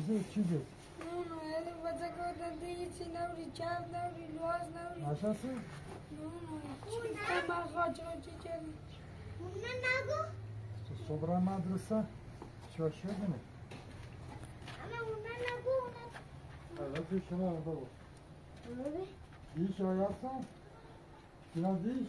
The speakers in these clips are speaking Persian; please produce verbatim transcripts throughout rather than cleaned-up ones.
چیزی چی بود؟ نه نه یه بچه کردن دیگه چی نوری چپ نوری لواز نوری نشستی؟ نه نه چی من خواهد چی چلی اونه نگو صبح مدرسه چه شده؟ اما اونه نگو اونه البته شما بابا بابی دیش آیستم؟ اینا دیش؟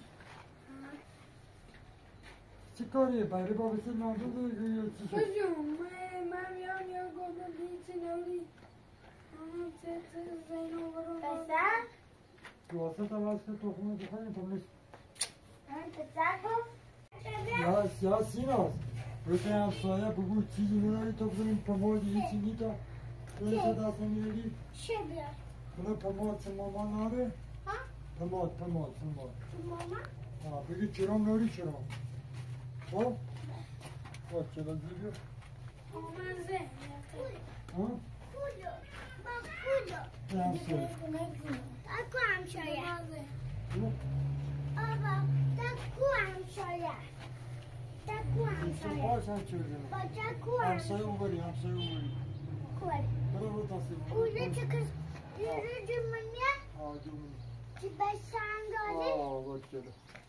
چی کاریه؟ بایره با بسید مردم دیگه یا چی شد؟ کجون من میام یا گفتم دیگه چی نوری آه چه چه زینو برو پسر تو واسط هم هست که تخمه بخوریم تو نیست من پسر گفت یا یا سیناست روی همسایه بگو چیزی نداری تو بزنیم پماد یه چیزی تا اینجا دست نمیداری چه بیار بنا پماد چه ماما ناره ها پماد پماد پماد تو ماما ها بگی چرام ناری چرام خب خب چرا دیگه من زه ها کجا با کجا به همسایه اکو همشايه من زه آبا دکو همشايه دکو همشايه باش هم چه بزنیم با دکو همسایه همشايه ببری همسایه ببری کوری برای رو تصیب اونه چکس یورو جمعیه آه جمعی چی بسان داری آه باید جلو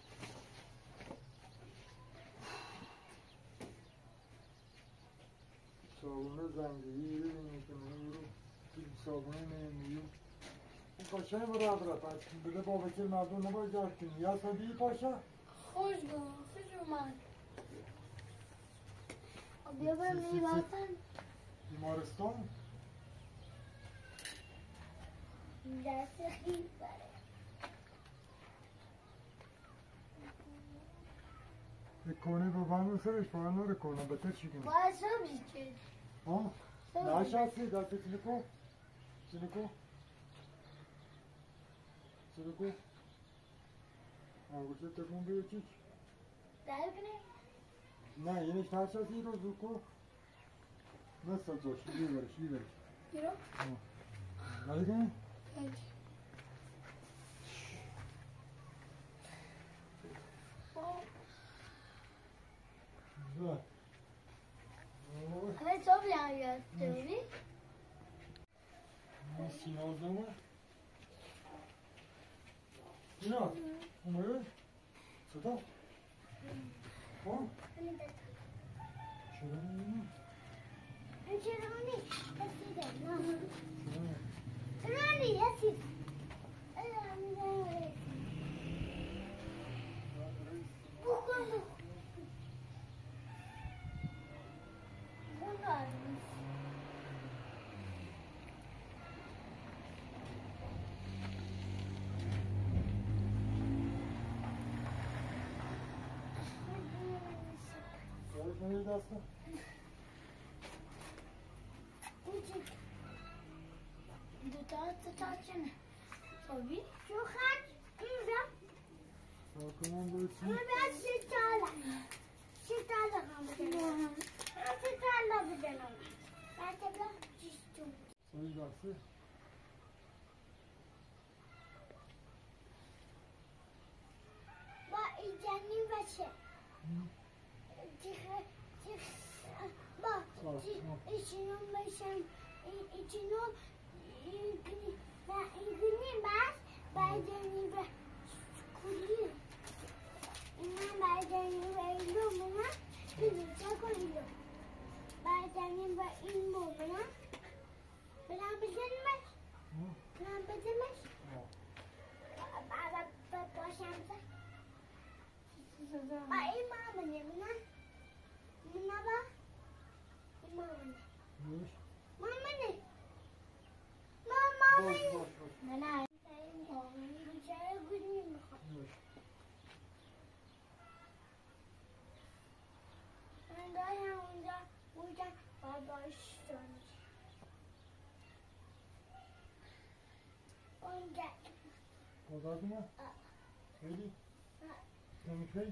صابونه زنگی رو میکنه رو صابونه نمیو این پاشه هم را برات بده با وکیل مردم نباید جارد کنی یا سبیل پاشه خوش گو خوش اومد بیا برم نیواتن بیمارستان دست خیلی بره کنه با بند سرش فایل نره کنه بهتر چی کنه باید سبزی چه ها؟ نشستی دستی چلکو چلکو چلکو انگوشت تکون بیو چیچ در کنه نه یعنی نشستی رو زوکو مثل دوش بیبرش بیبرش گیرو نده زد همه صبح هم یاد دوری این سیناز نمه سیناز اومده صدا ها چرا نمیدونم چرا نی رسیده نه چرا چرا نی رسید بکن بکن یادش نمیده دسته دو تا تا تا چنه صبی شو خط اینجا ساکنان باید چی؟ اما باید سی تاله سی تاله هم بزنم سی تاله بزنم بعد بلا چیستون سایی دسته با ایجانی باشه تیخه تیخ با ایچینو میشم ایچینو ایگنی و ایگنی بس بعدنی به کلی اینا بعدنی به ایلو منا بیزا کلیلو بعدنی به این مومنا برام بزنمش برام بزنمش بابا باشم با این مامنه منا منا با این مامنه نیش مامنه باش باش باش نه نه بیچاره گوش نمیخواد نیش من دارم اونجا اونجا باباش دارم اونجا بازار کنه؟ خیلی؟ نمیخوای؟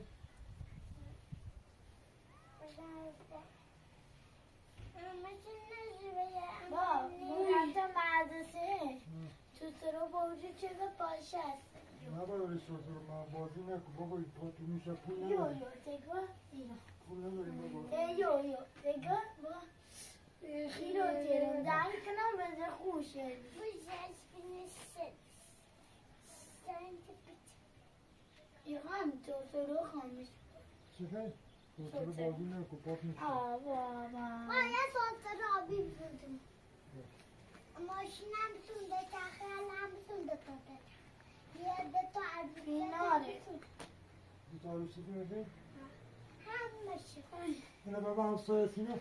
با رفتم مدرسه تو سرا باوجود چه باشه هست نه باید سوزور من بازی نکن بابا این پا تو میشه پول یو نداری یو تگو دینا پول نداری بابا یو یو تگو با خیلی تیرم در کنار بده خوشه Güzel güneşsin. Sen de bir یکم تو سرو خامش چیکار؟ تو بازی نکن پاک میشه. آه بابا Bana sonları abi buldum. Maşinem sundu, taklalarım sundu tabii. Yerde to Minare. Bir tanesi gördün. Hamısı. Yine babam soyasını.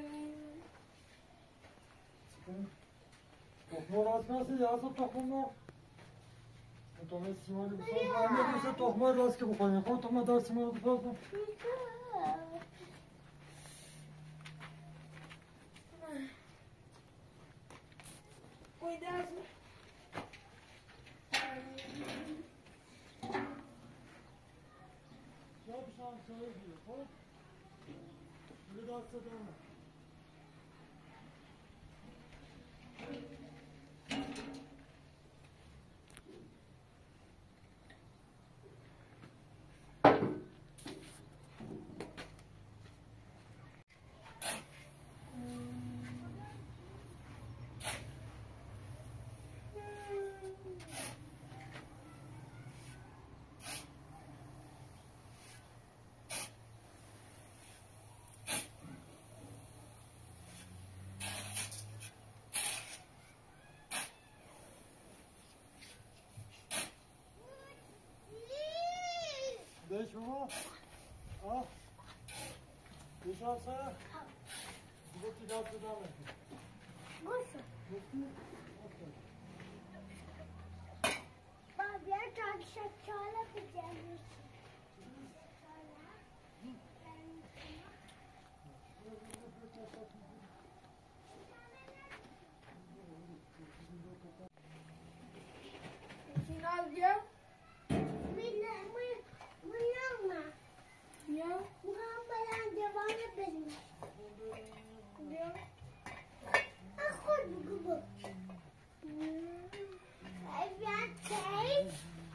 Tokma rast nasıl yazsa tokma. Tokma simonu bu kadar ne diyorsa tokma rast ki bu kadar. Tokma da simonu bu kadar. Cuidado. Yapışan söylüyor. Hop. Bir daha sedana. Beş baba. Al. Beş alsana. Bu da tirat sedana. Boşu. Bitti. Baba ya çok şakalı bir gelmiş. Final diyor. Mine, mı, mı, Ya. Muhammed'den devam edelim. Diyor. Akıl bu bu. Evet, şey.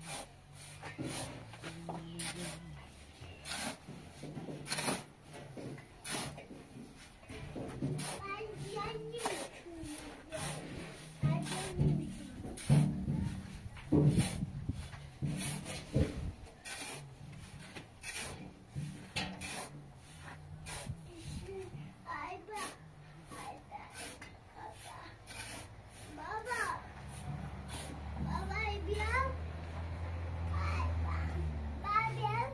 Ben yendim. Ben yendim. Ay be. Ay be. Baba. Baba ibiam. Ay be. Baba.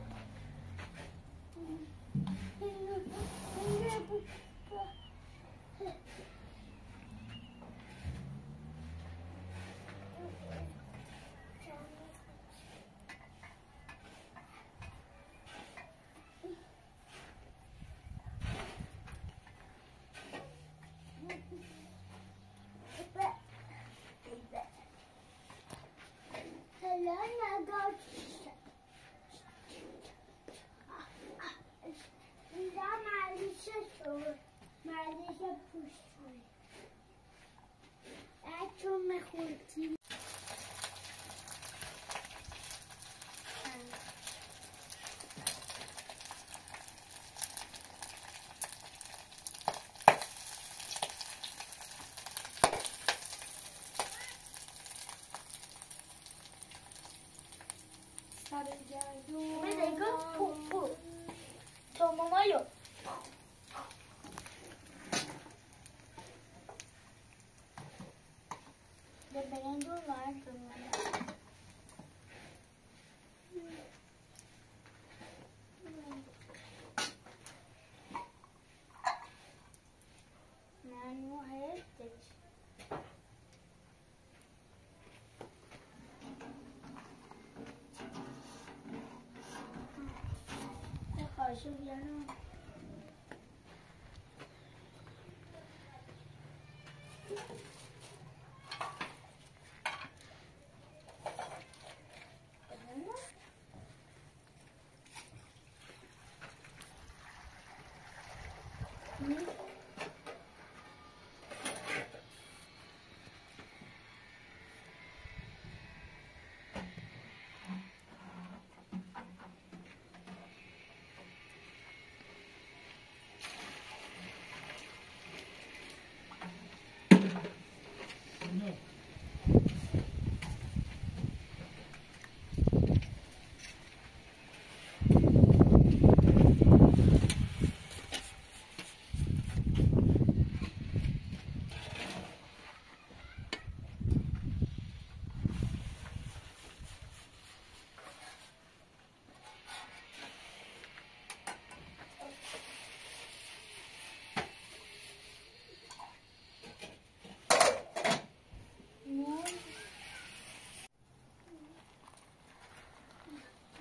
Hello, now go. Da maalesef zo. Maalesef poesje. Ik doe me goed. Mira, 이거 푹푹. 저 먹어요. Dependendo do lar, não morrer, acho que já não.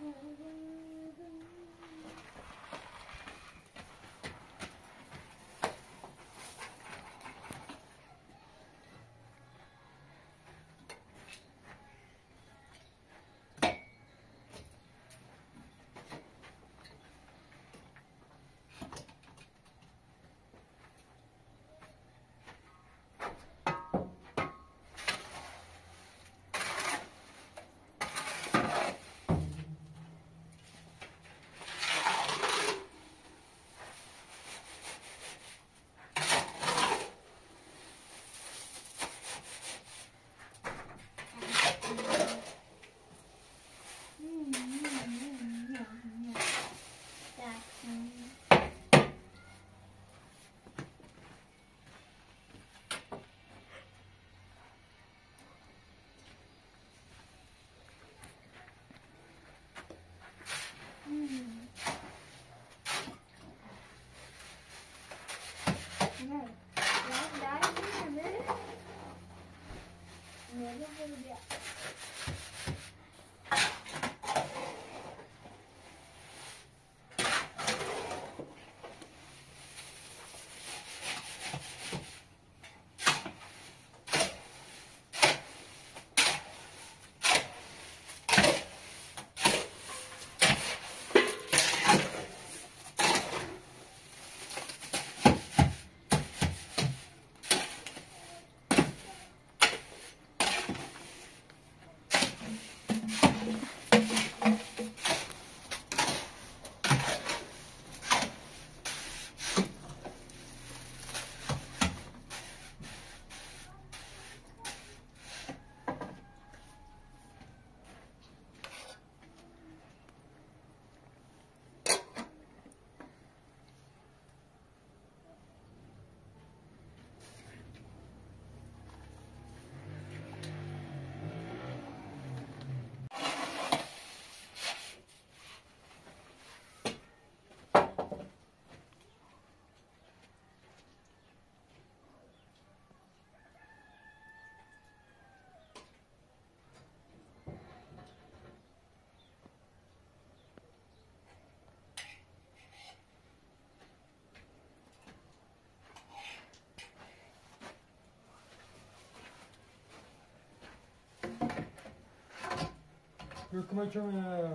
Hükümetim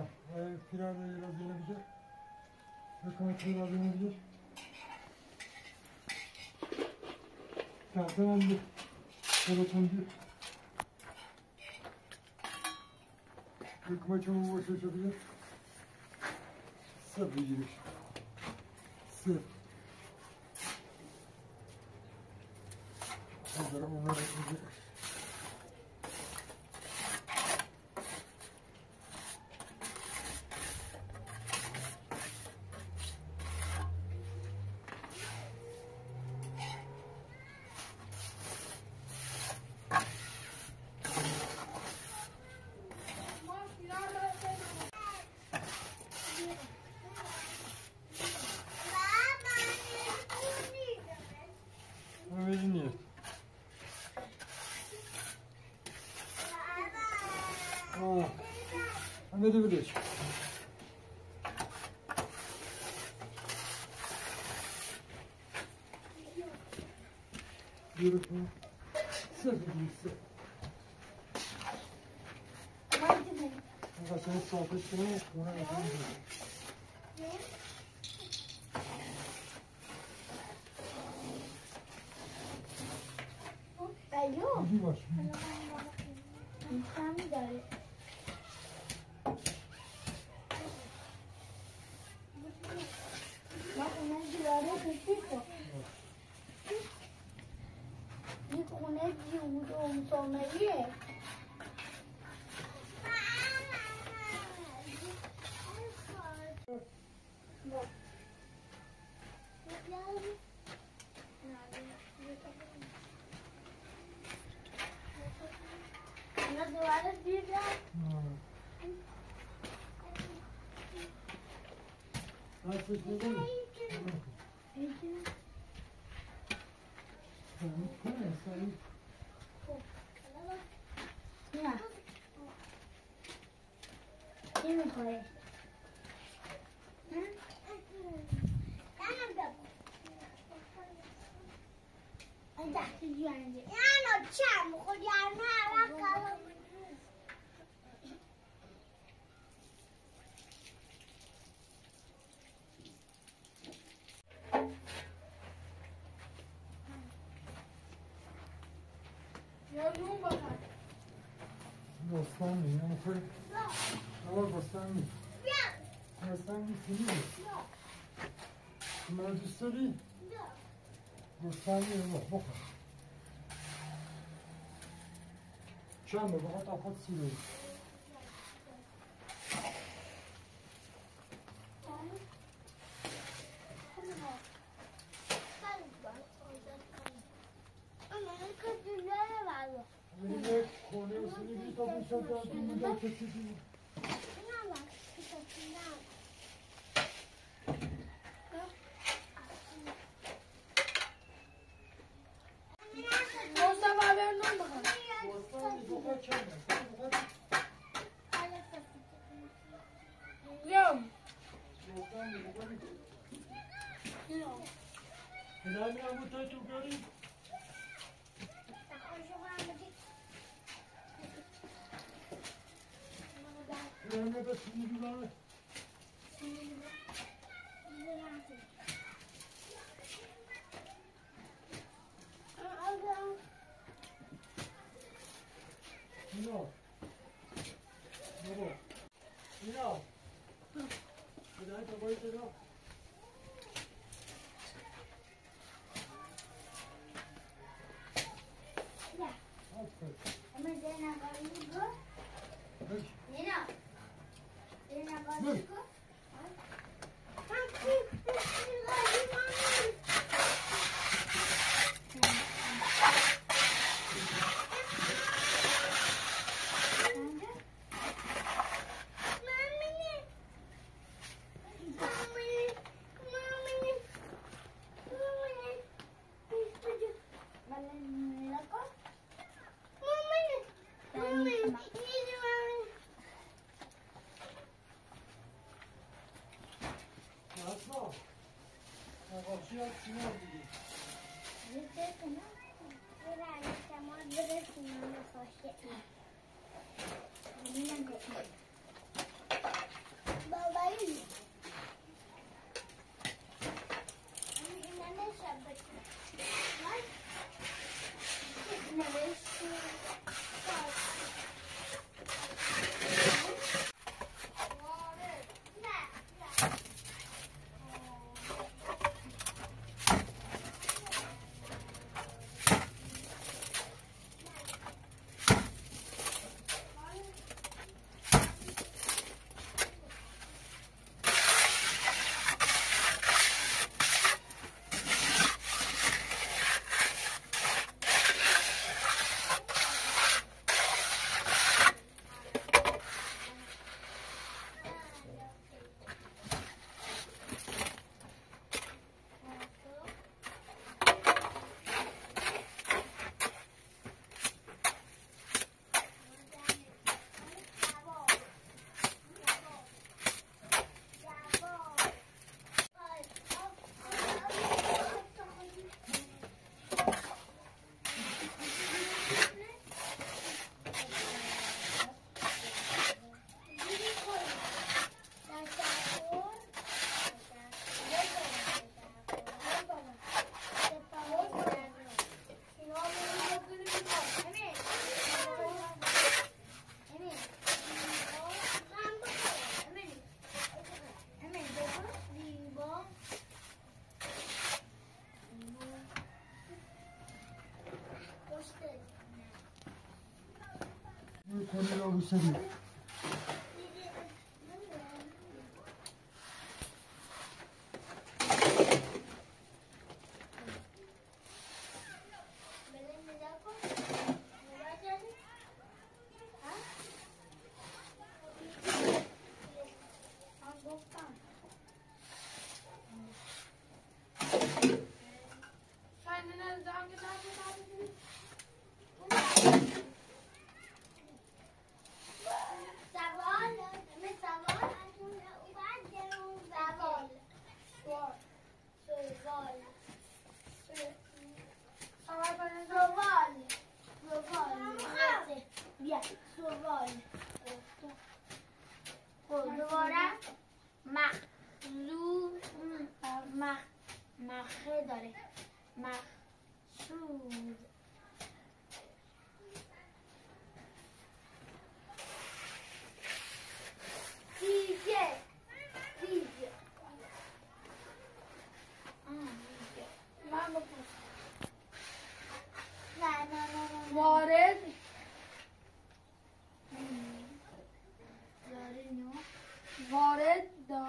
firar yazılabilir. Hükümetim yazılabilir. Zaten bir telefoncu. Hükümetim ulaşabilir. Sır bilir. Sır. Hazır onları bilir. Öyle niye? Aa, ne diyorsun? Beautiful. Sevgilisi. Ama senin sohbetini ona yapalım. Alo. Hadi var. İnsan da. Bak ona girare tuttu. Bir kone diyorum sonra ye. Nasıl şey değil mi? Mira. ¿Quién me puede? اینو چم خود یعنی عرق کلم یا نون بخور. بستانی نمیخوری؟ نه بستانی بستانی کنی من دوست داری؟ بستانی رو بخور چند بخور تا خود سیره یک خونه و سیری بی تا بشت دادی میده کسی دی مصطفی بیا نون بخور. بستانی بخور چند بخور بیا. بستانی بخوری اینو. هلالی هم بود تو گری هلالی به سیری بانه اینا بابا اینا هلالی تو باید اینا Asma, ağaçı yak şuna gidiyor. Babayım. کنی رو بسری وارد دا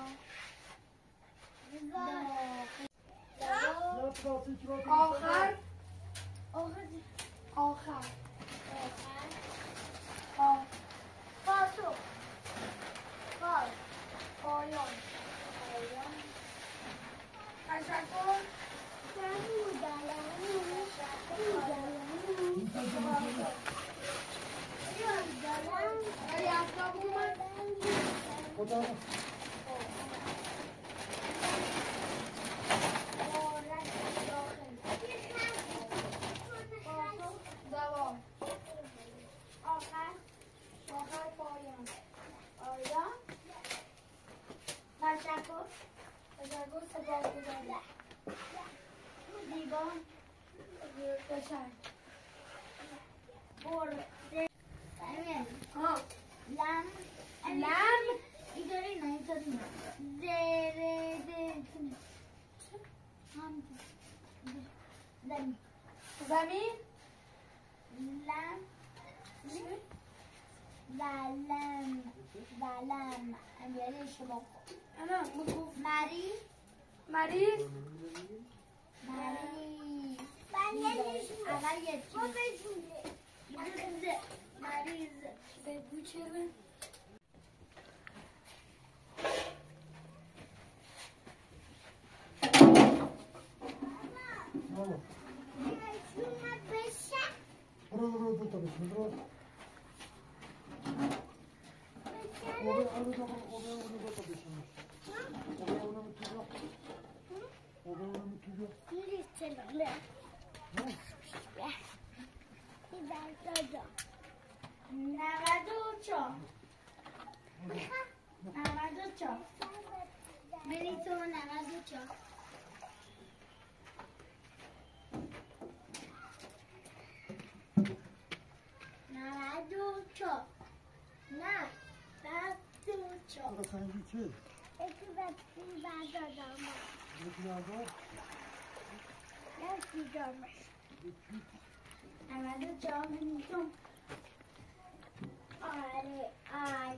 یا پلاستیک رو آخر آخر آخر آخر آ پاسو پاس پایان پایان تشکر ولی اصلا اومد خدا دوام آخر آخر پایان آیا تشکر تشکر سپاسگزاری دیوان قشنگ برده ها لم لم اینطوری نه اینطوری نه زره زره هم زمین زمین لم ولم ولم امیالی شما انا بگو مری مریض مریض اول یه چیز مریض بگو چرا برو برو برو دو تا بشین برو اوه اوه دو اوه اوه دو تا بشین اوه اوه میتونی اوه اوه میتونی نود و چهار نود و چهار بری تو نود و چهار نود و چهار نه نود و چهار برو سنگی چی؟ یکی بستی بردادم یکی بردار یکی دارم نود و چهار میتونم آره آره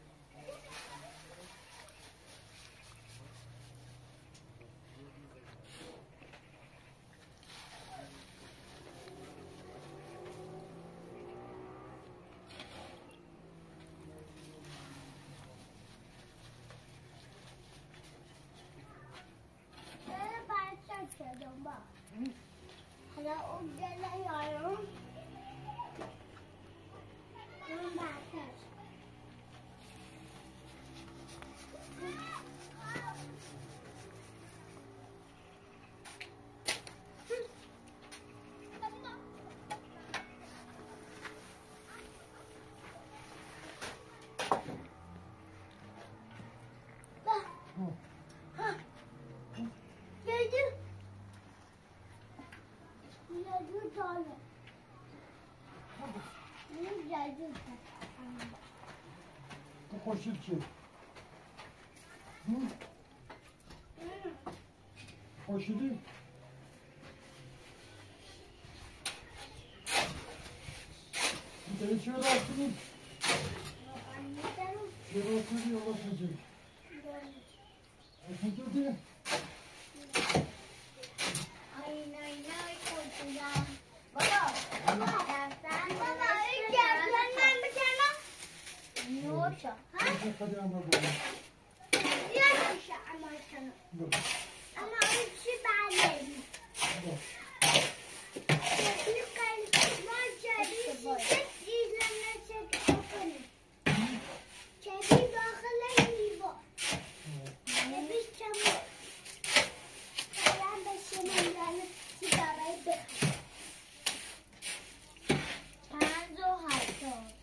حالا اون گله یارم اون برکش تو خوشید چی؟ خوشیدی؟ دیگه چی راستی؟ چی راستی یا راستی؟ راستی؟ آینه آینه کردم بابا دستم بابا این گردن من بکنم نوشا چه خیلی هم رو بگم یا نوشا اما کنم اما این چی بله ما جدید چیزی نشد کنیم چیزی داخل لیوا نبیش چمو الان به شما یعنی چی برای بخیر پنج و هفتاد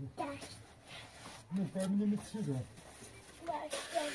دست میفهمیدیم چی رو باشه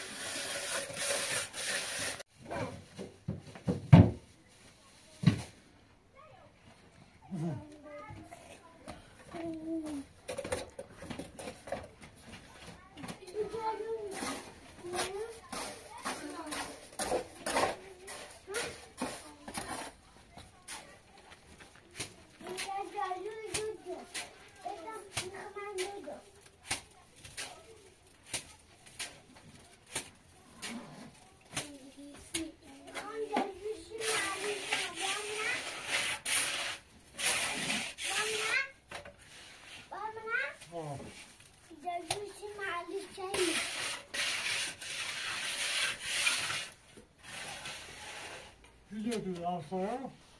دیگه دو همسایه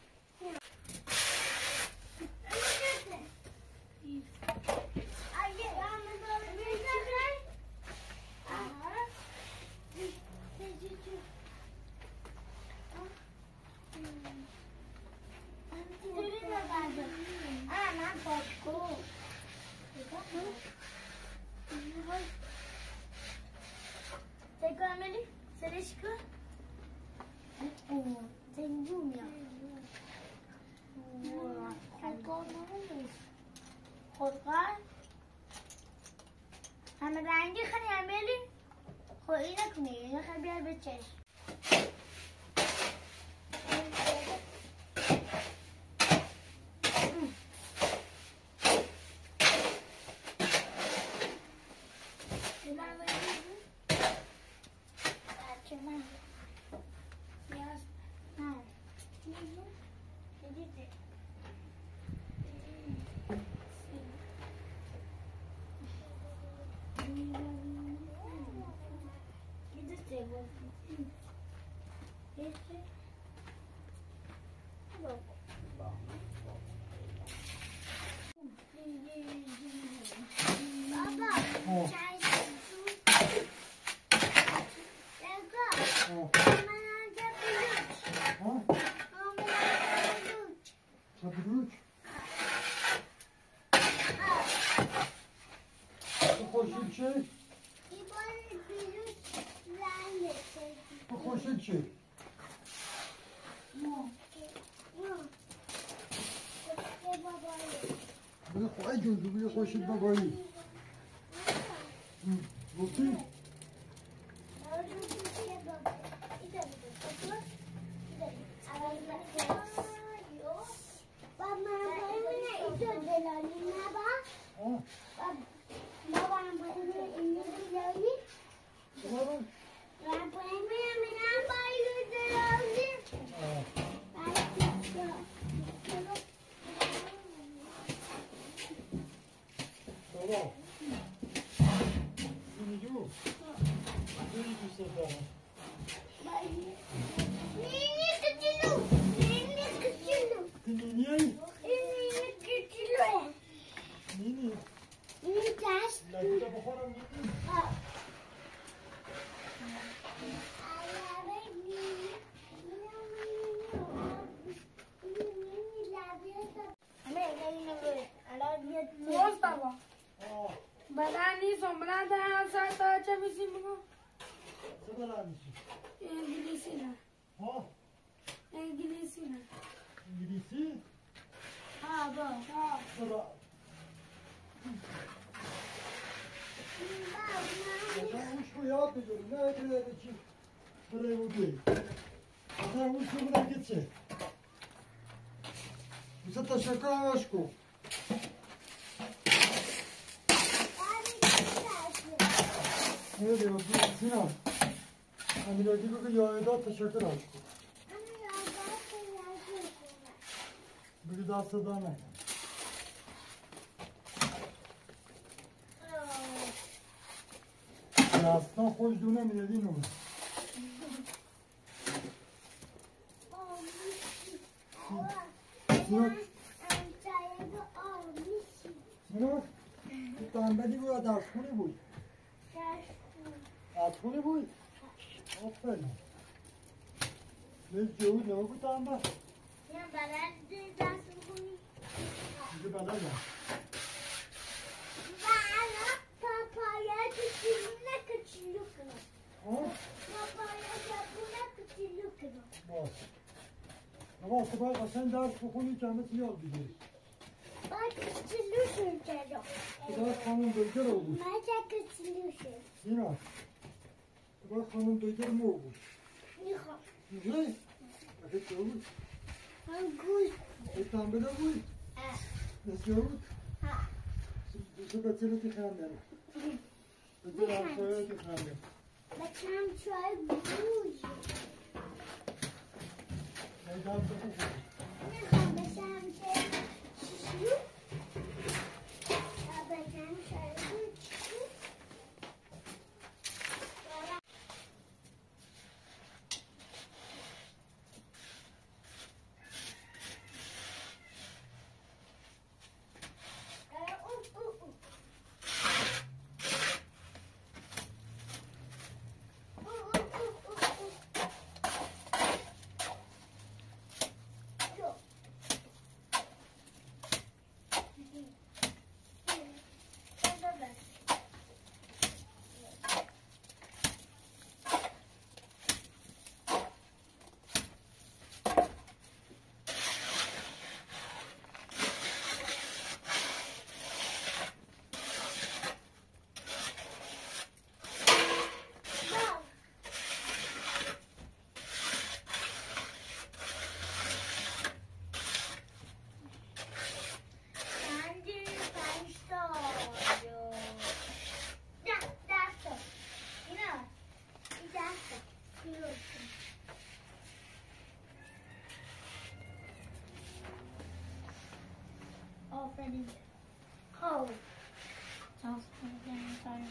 همه رنگی خیلی امیلی خب این نکنی این خیلی بیار به چشم Çabuk. Bu koşun şey. Bu koşun şey. Bunu koy gözü, bunu koşun babayı. Bakayım. Tamam. Şimdi yok. Böyle bir sefer. Nini kecil. Nini kecil. Niye? Nini kecil. Nini. Nini taş. Lagi tak baharam nini. Ha. Badani sombra da sata chavisi mo. Sebelah mısın? İngilizce na. Ha? İngilizce na. İngilizce? Ha ba. Ha. Sebelah. Ben uç bu yağ biliyorum. Ne ödüledi ki? Buraya bu değil. Sen uç bu buradan gitse. Bu sefer şaka aşkı. Ne diyor? Sinan. Hani de gibi bir yağı teşekkür aşkı. Bir daha sadana. Ya aslında koyduğuna mı dedin onu? Sinan. Sinan. Bir tane beni bu kadar şunu buy. Şunu buy. Aferin. Ne diyor? Ne bu tane bak? Şimdi bana gel. آقا صبح قشنگ درس بخونی که همه چی یاد بگیری. Bak siliyorsun canım. صبح خانم دکتر بود. Macaka siliyorsun. اینا صبح خانم دکتر مو بود. Yıka. نه؟ اگه چه بود؟ Hangus. ایتان بده بود؟ Ha. نسیه بود؟ Ha. دوسته بچه که خنده بچه همسایه که خنده Bakın çay buz. ایتان بده بود. Ne kadar şey şişiyor. Bakın çay buz. Aferin. Oh. Çalıştıracağım sana.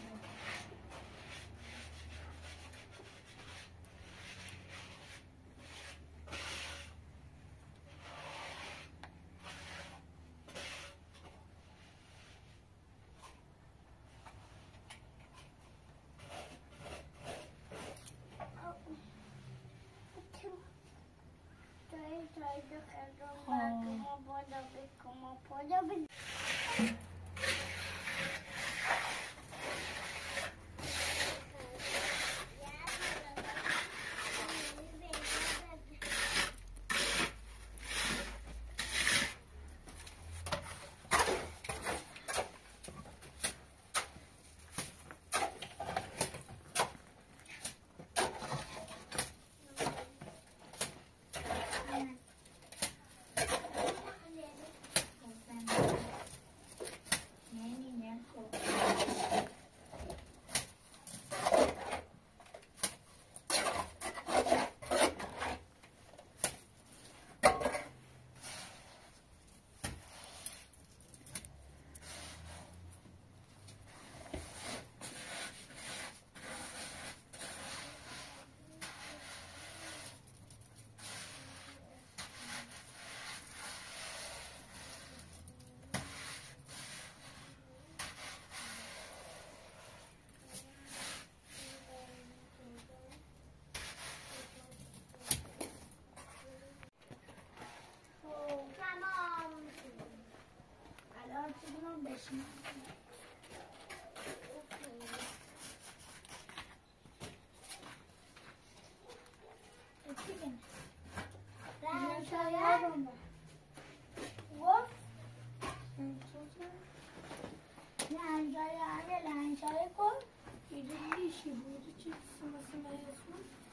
Lanciare con i bellissimi budici sono sempre su.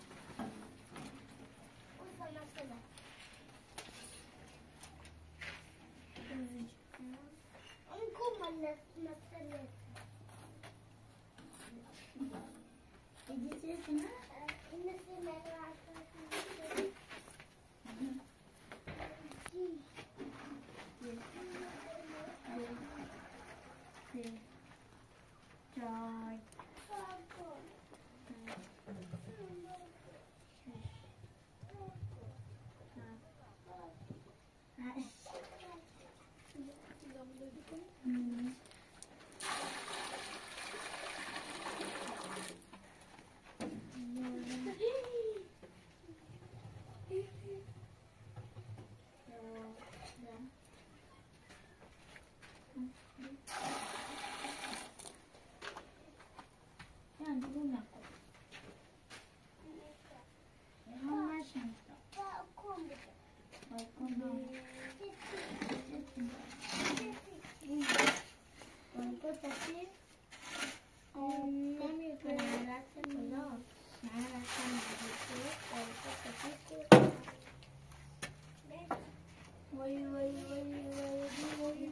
Questa è la sala. Ancora la la saletta. E dice che no? In se me la Joy. Mm. چی؟ نمیتونم رفت بالا من رفتم وای وای وای وای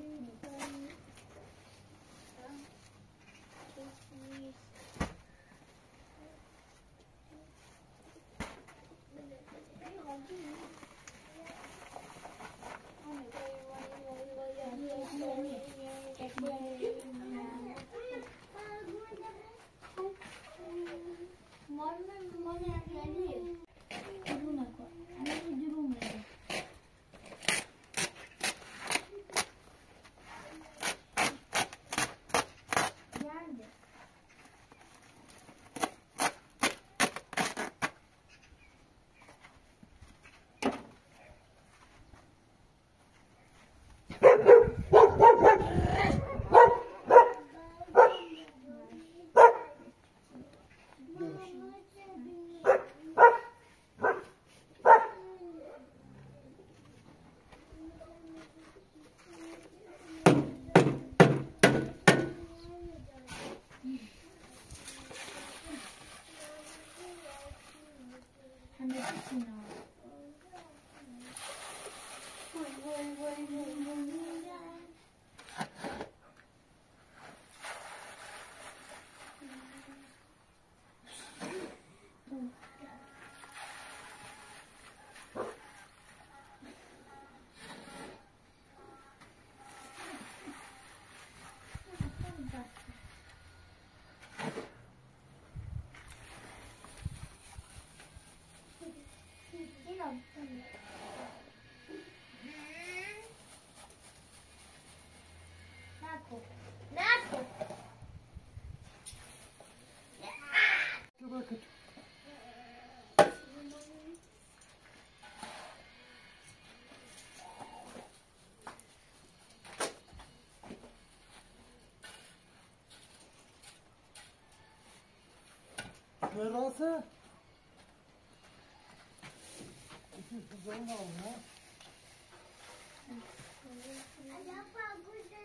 Terasa? Itu sejauh mana? Ada bagus dan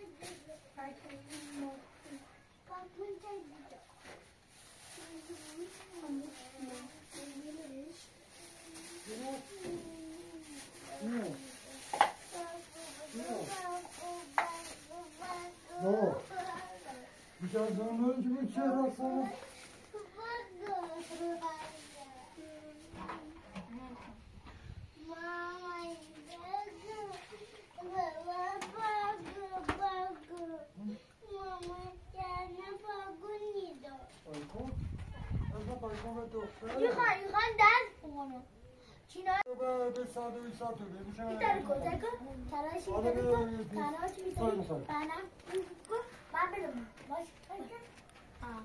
bagus dan No. Güzel zaman gibi terasa. Yukarı yukarı ders onu. Çino. Bir saat bir saat öyle bir şey. Bir tane kozaka. Tara şimdi kozaka. Tara şimdi kozaka. Tara kozaka. Bakalım. Baş. Aa.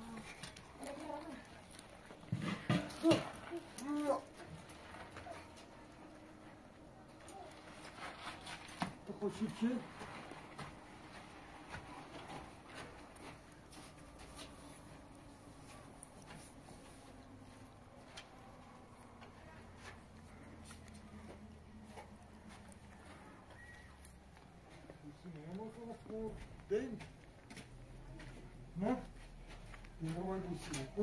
Хочете? Değil mi? Ne? Ne var bu?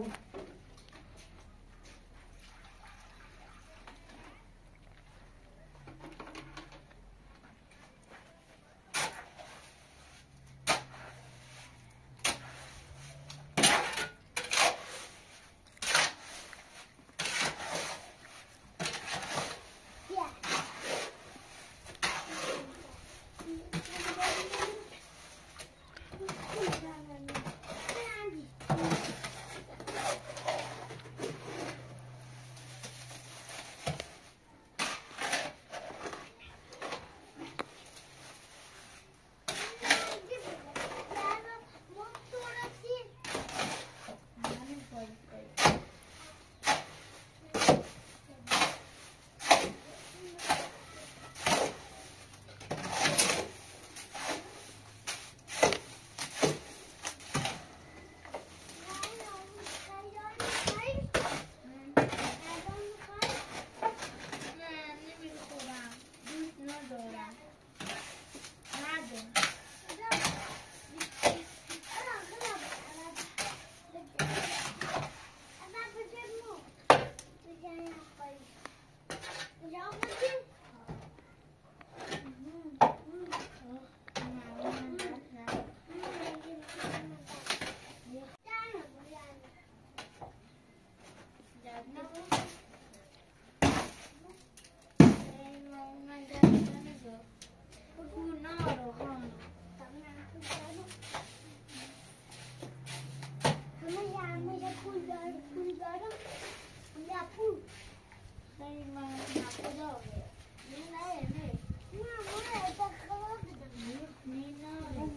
دارم لپو داری من نخدا نه نه نه نه ما اتخاب بدم نه نه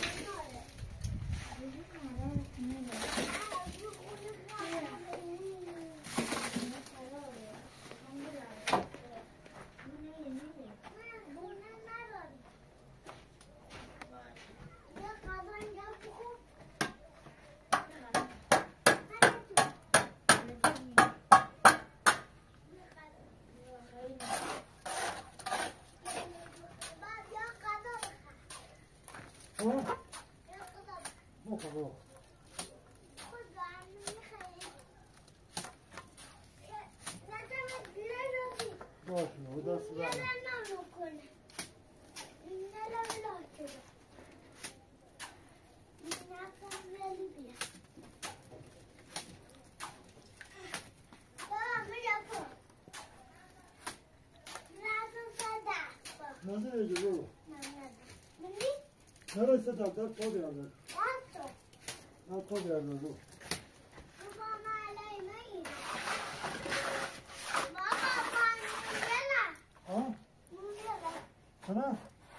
بخور بخور باشه او دست برم نظر ایجا برو نرسه در در تو بیارده نه تو بیارده برو ها؟ کنه؟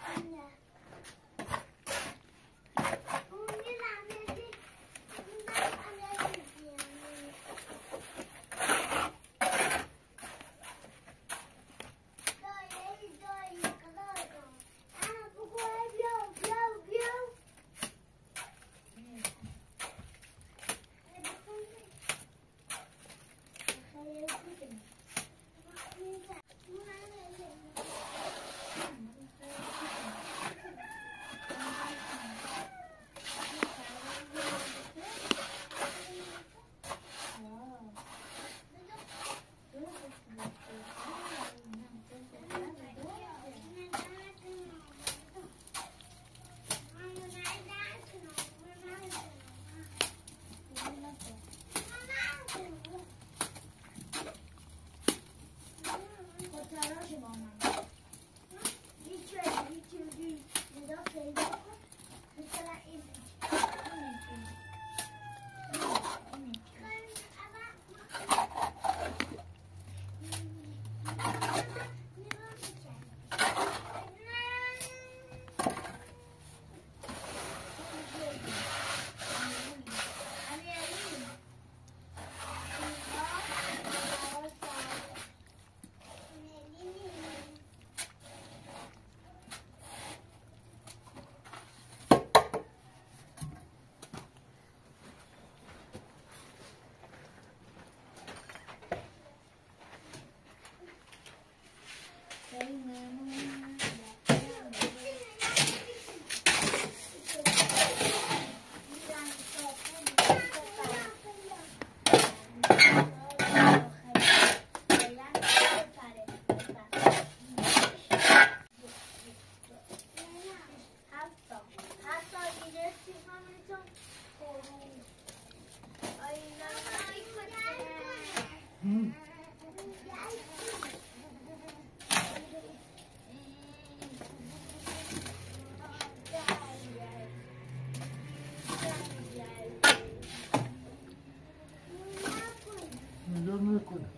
میکنه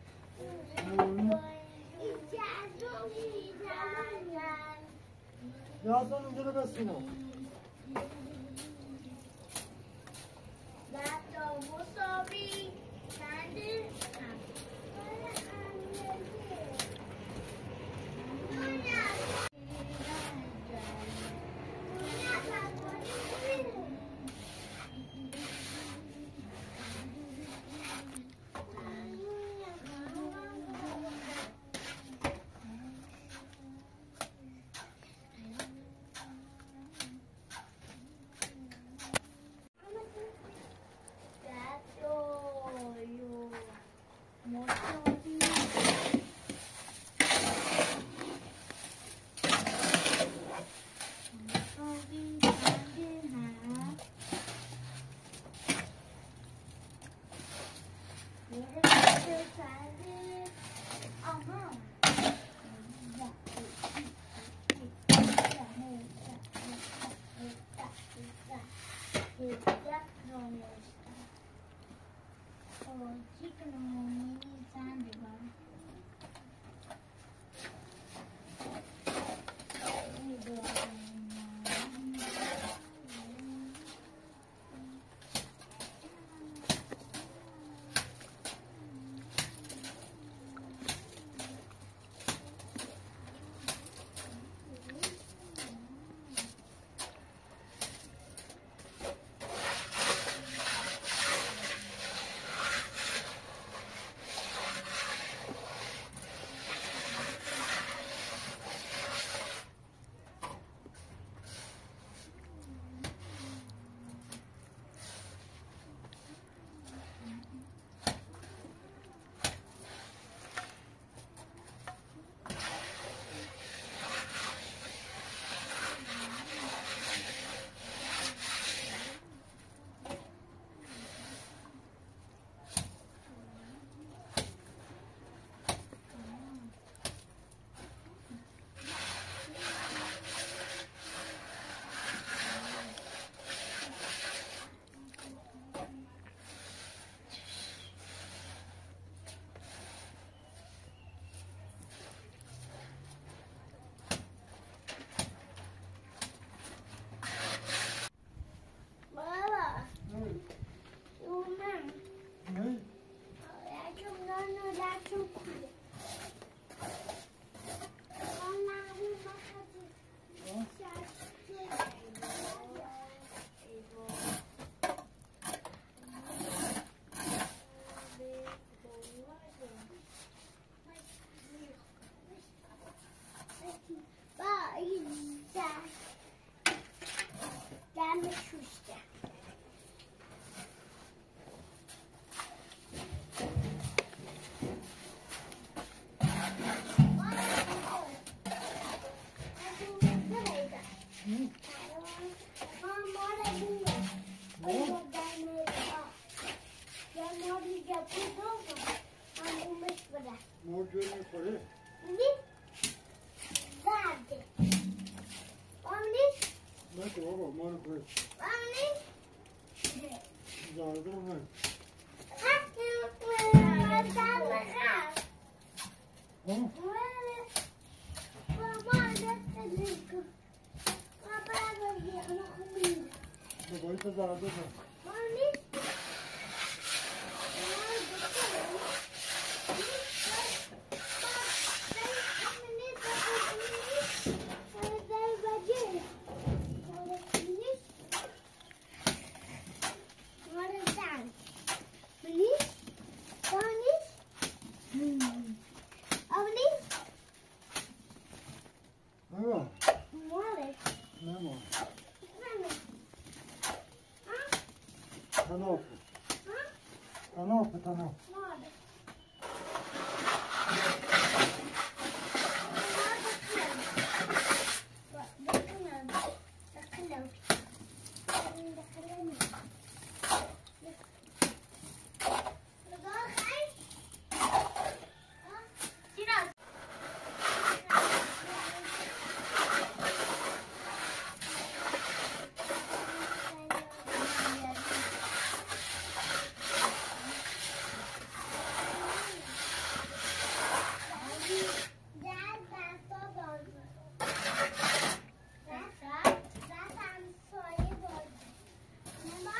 یادان اونجا رو بسینم کنم زن بگم موجود میخوره نه که بابا ما رو برد زارده رو من بابایی تو زارده رو تنافه تنافه تنافه Mama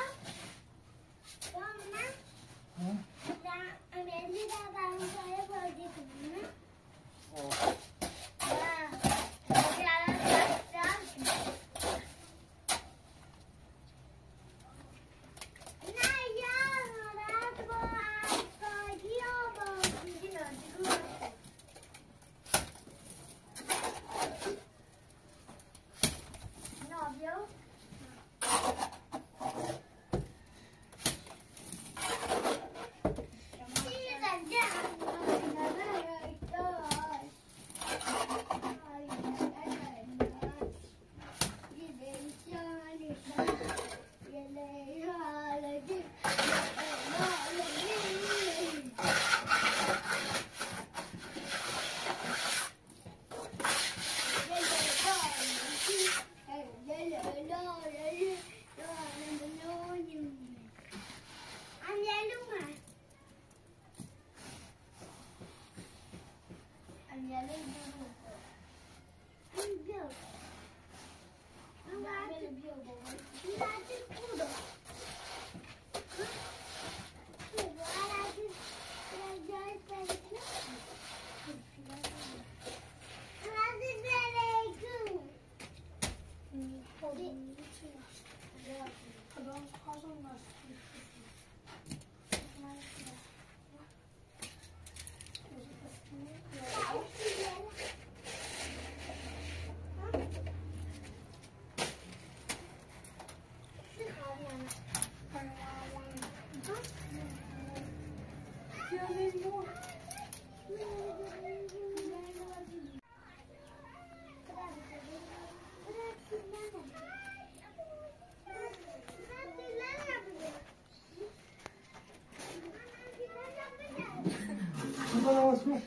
باز کن.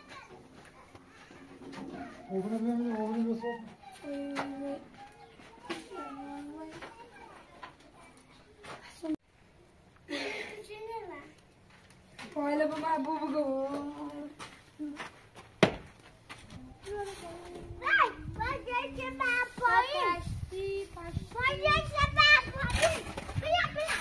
اوبنه ببینیم اوبنه بساز. Olha pro babu, babu. Vai, pode chamar a polícia. Pode chamar a polícia. Pia, pia.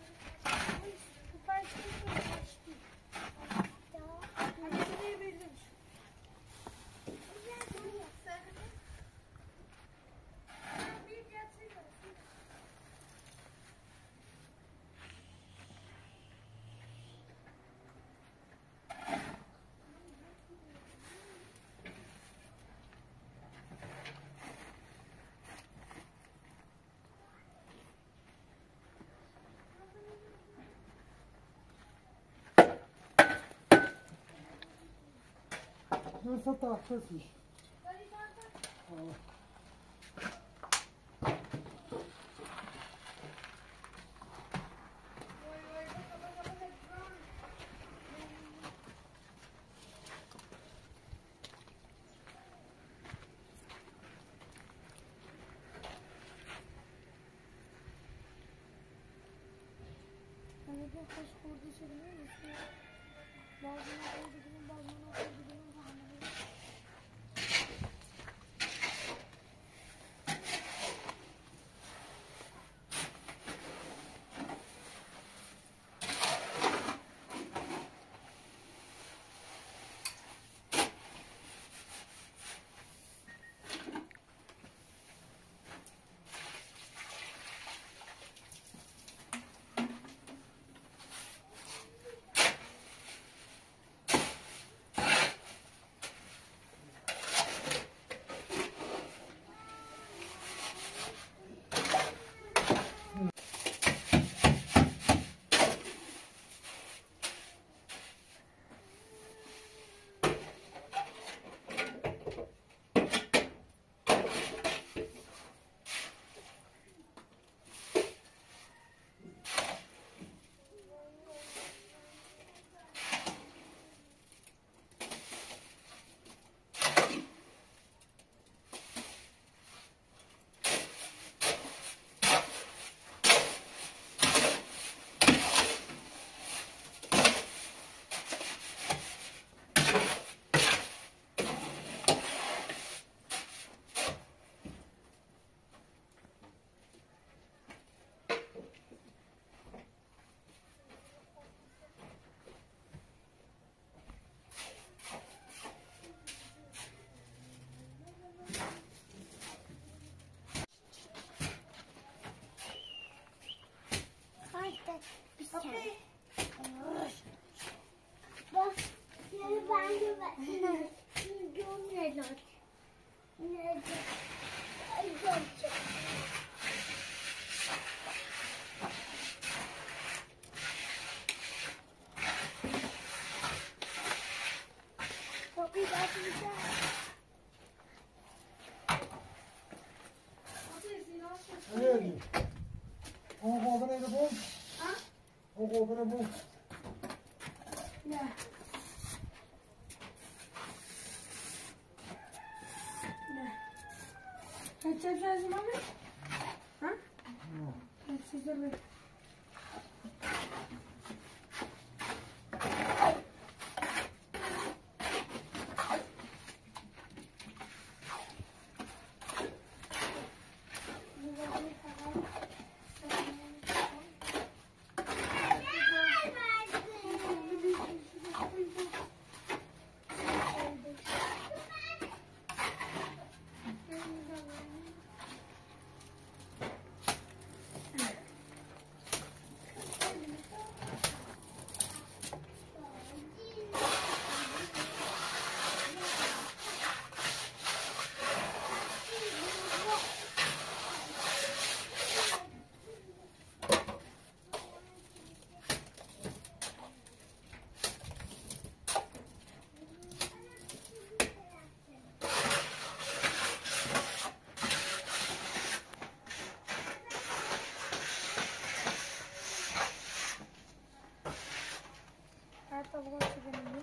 Essa tá, assim. Bak, seni ben de ben. Dur ne lan? Ne? Ay dur. Kapıyı açmayacağım. Nereye? O kovana da bu. Ha? O kovana bu. Ne? Ne? Kaç yapacaksın mami? Ha? Kaç yapacaksın? Tá bom,